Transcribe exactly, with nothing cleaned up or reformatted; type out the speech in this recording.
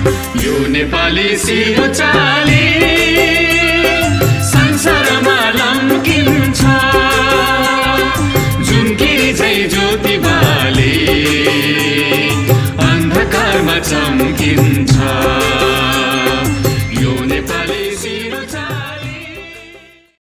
यो नेपाली सिरो चाली संसारमा लम्किन्छ जुनकिरी झै ज्योति बाले अन्धकारमा चम्किन्छ